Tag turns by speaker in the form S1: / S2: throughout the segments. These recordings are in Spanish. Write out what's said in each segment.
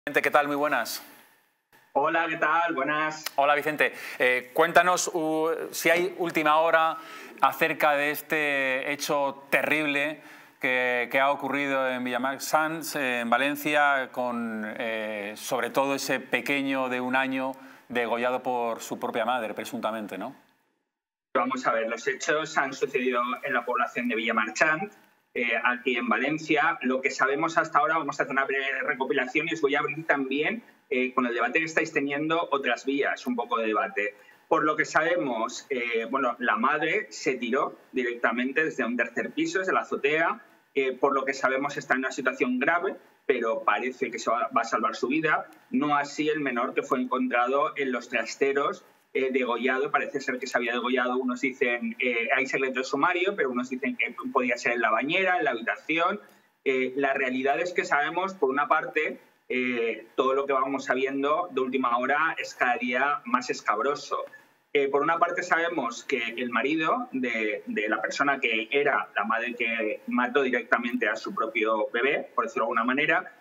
S1: Vicente, ¿qué tal? Muy buenas.
S2: Hola, ¿qué tal? Buenas.
S1: Hola, Vicente. Cuéntanos si hay última hora acerca de este hecho terrible que ha ocurrido en Villamarchant, en Valencia, con sobre todo ese pequeño de 1 año degollado por su propia madre, presuntamente, ¿no?
S2: Vamos a ver, los hechos han sucedido en la población de Villamarchant, aquí en Valencia. Lo que sabemos hasta ahora, vamos a hacer una breve recopilación y os voy a abrir también, con el debate que estáis teniendo, otras vías, un poco de debate. Por lo que sabemos, bueno, la madre se tiró directamente desde un tercer piso, desde la azotea. Por lo que sabemos está en una situación grave, pero parece que se va a salvar su vida. No así el menor que fue encontrado en los trasteros, degollado. Parece ser que se había degollado. Unos dicen, hay secreto de sumario, pero unos dicen que podía ser en la bañera, en la habitación. La realidad es que sabemos, por una parte, todo lo que vamos sabiendo de última hora es cada día más escabroso. Por una parte sabemos que el marido de la persona que era la madre que mató directamente a su propio bebé, por decirlo de alguna manera,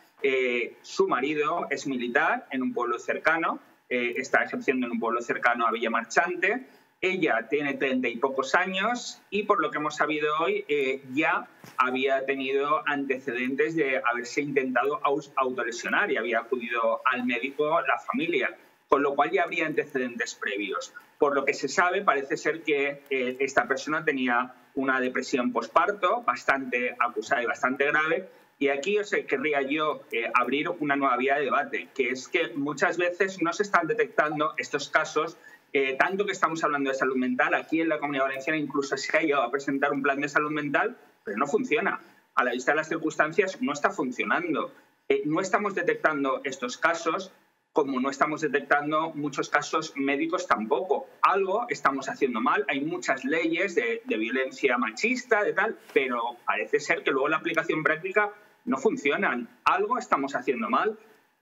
S2: su marido es militar en un pueblo cercano, está ejerciendo en un pueblo cercano a Villamarchante. Ella tiene 30 y pocos años y, por lo que hemos sabido hoy, ya había tenido antecedentes de haberse intentado autolesionar y había acudido al médico la familia, con lo cual ya habría antecedentes previos. Por lo que se sabe, parece ser que esta persona tenía una depresión posparto bastante acusada y bastante grave. Y aquí querría yo abrir una nueva vía de debate, que es que muchas veces no se están detectando estos casos, tanto que estamos hablando de salud mental. Aquí en la Comunidad Valenciana incluso se ha llegado a presentar un plan de salud mental, pero no funciona. A la vista de las circunstancias no está funcionando. No estamos detectando estos casos, como no estamos detectando muchos casos médicos tampoco. Algo estamos haciendo mal. Hay muchas leyes de violencia machista, de tal, pero parece ser que luego la aplicación práctica no funcionan. Algo estamos haciendo mal,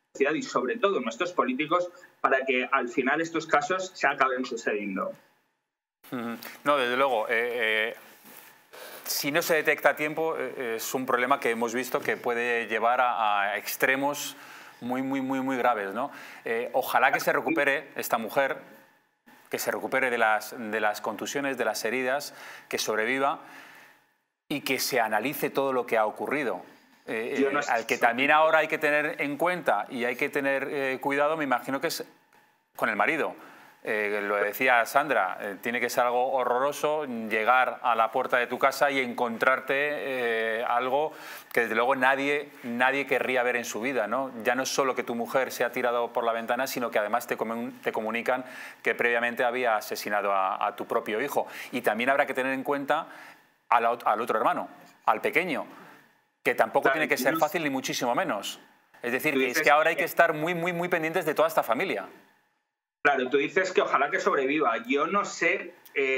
S2: y sobre todo nuestros políticos, para que al final estos casos se acaben sucediendo.
S1: No, desde luego. Si no se detecta a tiempo, es un problema que hemos visto que puede llevar a extremos muy graves, ¿no? Ojalá que se recupere esta mujer, que se recupere de las contusiones, de las heridas, que sobreviva y que se analice todo lo que ha ocurrido. Al que también ahora hay que tener en cuenta y hay que tener cuidado, me imagino que es con el marido. Lo decía Sandra, tiene que ser algo horroroso llegar a la puerta de tu casa y encontrarte algo que desde luego nadie querría ver en su vida, ¿no? Ya no es solo que tu mujer se ha tirado por la ventana, sino que además te comunican que previamente había asesinado a tu propio hijo. Y también habrá que tener en cuenta al otro hermano, al pequeño, que tampoco tiene que ser fácil ni muchísimo menos. Es decir, que es que ahora hay que estar muy pendientes de toda esta familia.
S2: Claro, tú dices que ojalá que sobreviva. Yo no sé,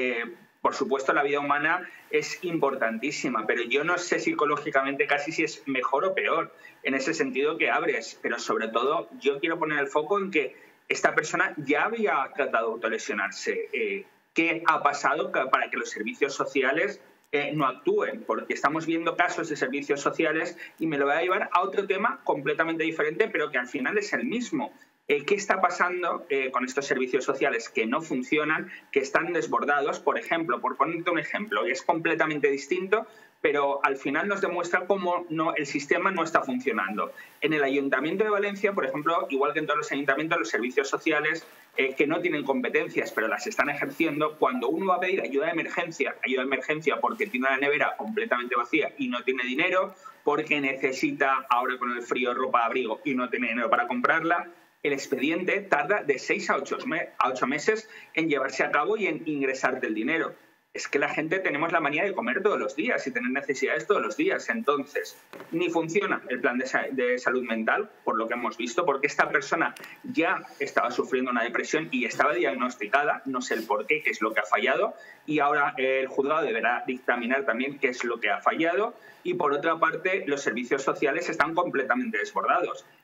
S2: por supuesto la vida humana es importantísima, pero yo no sé psicológicamente casi si es mejor o peor en ese sentido que abres. Pero sobre todo yo quiero poner el foco en que esta persona ya había tratado de autolesionarse. ¿Qué ha pasado para que los servicios sociales no actúen? Porque estamos viendo casos de servicios sociales y me lo voy a llevar a otro tema completamente diferente, pero que al final es el mismo. ¿Qué está pasando con estos servicios sociales que no funcionan, que están desbordados? Por ejemplo, por ponerte un ejemplo, y es completamente distinto, pero al final nos demuestra cómo el sistema no está funcionando. En el Ayuntamiento de Valencia, por ejemplo, igual que en todos los ayuntamientos, los servicios sociales que no tienen competencias, pero las están ejerciendo, cuando uno va a pedir ayuda de emergencia porque tiene una nevera completamente vacía y no tiene dinero, porque necesita ahora con el frío ropa de abrigo y no tiene dinero para comprarla, el expediente tarda de 6 a 8 meses en llevarse a cabo y en ingresarte el dinero. Es que la gente tenemos la manía de comer todos los días y tener necesidades todos los días. Entonces, ni funciona el plan de salud mental, por lo que hemos visto, porque esta persona ya estaba sufriendo una depresión y estaba diagnosticada, no sé el por qué, qué es lo que ha fallado, y ahora el juzgado deberá dictaminar también qué es lo que ha fallado. Y por otra parte, los servicios sociales están completamente desbordados.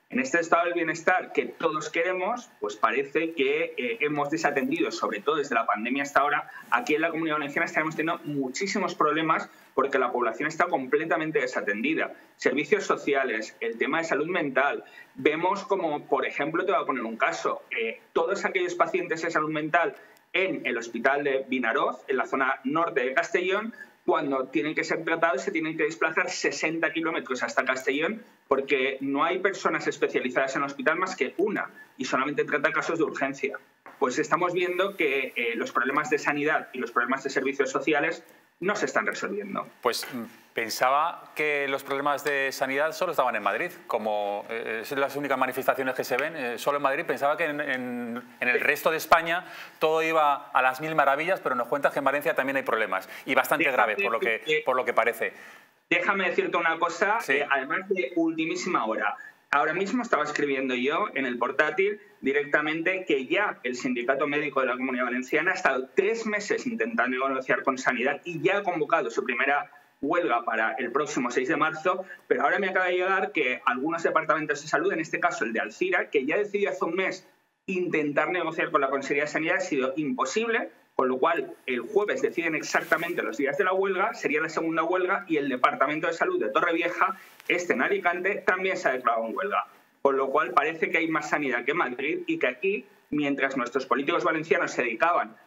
S2: En este estado del bienestar que todos queremos, pues parece que hemos desatendido, sobre todo desde la pandemia hasta ahora. Aquí en la Comunidad Valenciana estamos teniendo muchísimos problemas porque la población está completamente desatendida. Servicios sociales, el tema de salud mental. Vemos como, por ejemplo, te voy a poner un caso, todos aquellos pacientes de salud mental en el hospital de Vinaroz, en la zona norte de Castellón, cuando tienen que ser tratados se tienen que desplazar 60 kilómetros hasta Castellón porque no hay personas especializadas en el hospital más que una y solamente trata casos de urgencia. Pues estamos viendo que los problemas de sanidad y los problemas de servicios sociales no se están resolviendo.
S1: Pues pensaba que los problemas de sanidad solo estaban en Madrid, como son las únicas manifestaciones que se ven, solo en Madrid. Pensaba que en el resto de España todo iba a las mil maravillas, pero nos cuentas que en Valencia también hay problemas, y bastante graves, por lo que parece.
S2: Déjame decirte una cosa,
S1: sí.
S2: Además de ultimísima hora. Ahora mismo estaba escribiendo yo en el portátil directamente que ya el Sindicato Médico de la Comunidad Valenciana ha estado 3 meses intentando negociar con Sanidad y ya ha convocado su primera huelga para el próximo 6 de marzo, pero ahora me acaba de llegar que algunos departamentos de salud, en este caso el de Alcira, que ya decidió hace un mes intentar negociar con la Consejería de Sanidad, ha sido imposible, con lo cual el jueves deciden exactamente los días de la huelga, sería la segunda huelga, y el Departamento de Salud de Torrevieja, en Alicante, también se ha declarado en huelga. Con lo cual parece que hay más sanidad que en Madrid y que aquí, mientras nuestros políticos valencianos se dedicaban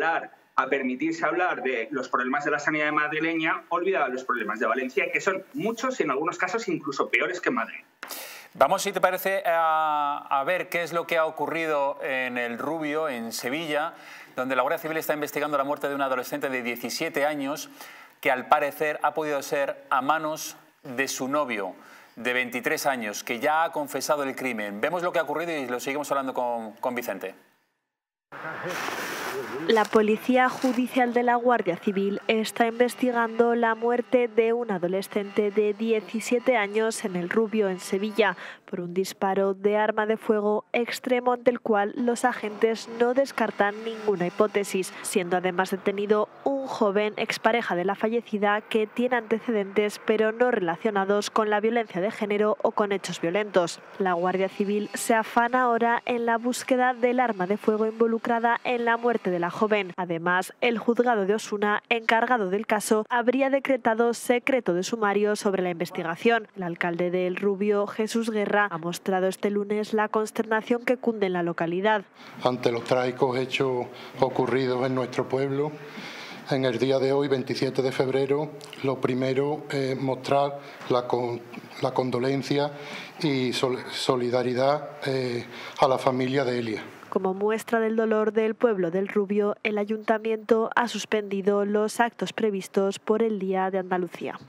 S2: a permitirse hablar de los problemas de la sanidad madrileña, olvidaban los problemas de Valencia, que son muchos y en algunos casos incluso peores que en Madrid.
S1: Vamos, si te parece, a ver qué es lo que ha ocurrido en El Rubio, en Sevilla, donde la Guardia Civil está investigando la muerte de un adolescente de 17 años que al parecer ha podido ser a manos de su novio de 23 años, que ya ha confesado el crimen. Vemos lo que ha ocurrido y lo seguimos hablando con Vicente.
S3: La Policía Judicial de la Guardia Civil está investigando la muerte de un adolescente de 17 años en El Rubio, en Sevilla, por un disparo de arma de fuego extremo ante el cual los agentes no descartan ninguna hipótesis, siendo además detenido un joven expareja de la fallecida que tiene antecedentes pero no relacionados con la violencia de género o con hechos violentos. La Guardia Civil se afana ahora en la búsqueda del arma de fuego involucrada en la muerte de la joven. Además, el juzgado de Osuna, encargado del caso, habría decretado secreto de sumario sobre la investigación. El alcalde de El Rubio, Jesús Guerra, ha mostrado este lunes la consternación que cunde en la localidad.
S4: Ante los trágicos hechos ocurridos en nuestro pueblo, en el día de hoy, 27 de febrero, lo primero es mostrar la condolencia y solidaridad a la familia de Elia.
S3: Como muestra del dolor del pueblo del Rubio, el ayuntamiento ha suspendido los actos previstos por el Día de Andalucía.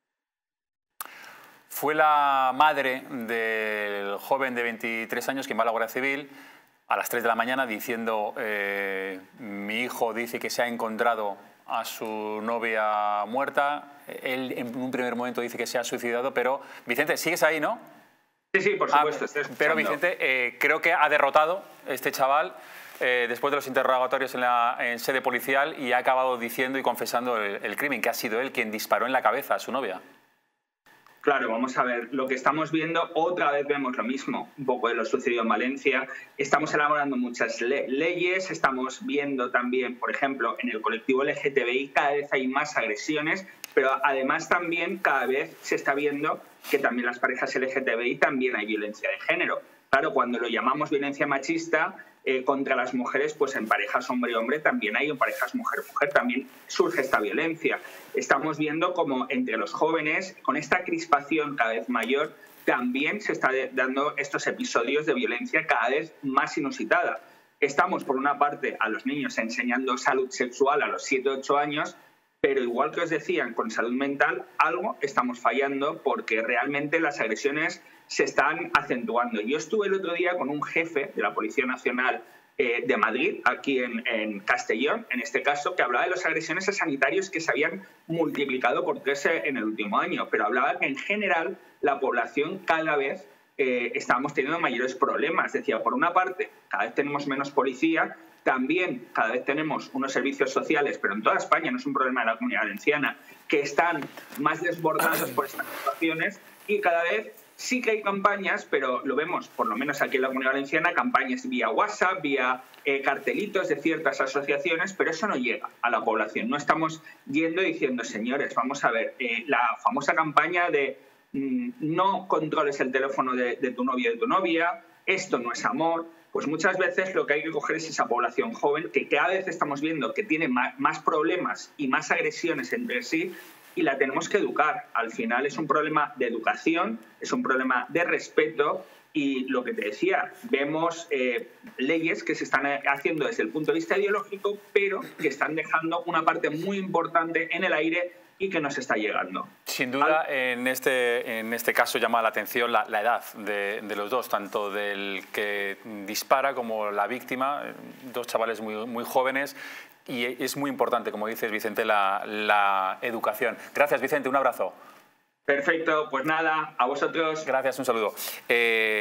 S1: Fue la madre del joven de 23 años quien va a la Guardia Civil a las 3 de la mañana diciendo mi hijo dice que se ha encontrado a su novia muerta. Él en un primer momento dice que se ha suicidado, pero Vicente, ¿sigues ahí, no?
S2: Sí, por supuesto.
S1: Pero Vicente, creo que ha derrotado este chaval después de los interrogatorios en sede policial y ha acabado diciendo y confesando el crimen, que ha sido él quien disparó en la cabeza a su novia.
S2: Claro, vamos a ver, lo que estamos viendo, otra vez vemos lo mismo, un poco de lo sucedido en Valencia. Estamos elaborando muchas leyes, estamos viendo también, por ejemplo, en el colectivo LGTBI cada vez hay más agresiones, pero además también cada vez se está viendo que también las parejas LGTBI también hay violencia de género. Claro, cuando lo llamamos violencia machista contra las mujeres, pues en parejas hombre-hombre también hay, en parejas mujer-mujer también surge esta violencia. Estamos viendo como entre los jóvenes, con esta crispación cada vez mayor, también se está dando estos episodios de violencia cada vez más inusitada. Estamos, por una parte, a los niños enseñando salud sexual a los 7-8 años, pero igual que os decían, con salud mental, algo estamos fallando porque realmente las agresiones se están acentuando. Yo estuve el otro día con un jefe de la Policía Nacional de Madrid, aquí en Castellón, en este caso, que hablaba de las agresiones a sanitarios que se habían multiplicado por 3 en el último año, pero hablaba que en general la población cada vez estábamos teniendo mayores problemas. Decía, por una parte, cada vez tenemos menos policía, también cada vez tenemos unos servicios sociales, pero en toda España, no es un problema de la Comunidad Valenciana, que están más desbordados por estas situaciones y cada vez Sí que hay campañas, pero lo vemos, por lo menos aquí en la Comunidad Valenciana, campañas vía WhatsApp, vía cartelitos de ciertas asociaciones, pero eso no llega a la población. No estamos yendo y diciendo, señores, vamos a ver, la famosa campaña de no controles el teléfono de tu novio o de tu novia, esto no es amor. Pues muchas veces lo que hay que coger es esa población joven que cada vez estamos viendo que tiene más problemas y más agresiones entre sí, y la tenemos que educar. Al final es un problema de educación, es un problema de respeto, y lo que te decía, vemos leyes que se están haciendo desde el punto de vista ideológico, pero que están dejando una parte muy importante en el aire y que nos está llegando.
S1: Sin duda, en este caso llama la atención la edad de los dos, tanto del que dispara como la víctima, dos chavales muy jóvenes, y es muy importante, como dices, Vicente, la educación. Gracias, Vicente, un abrazo.
S2: Perfecto, pues nada, a vosotros.
S1: Gracias, un saludo.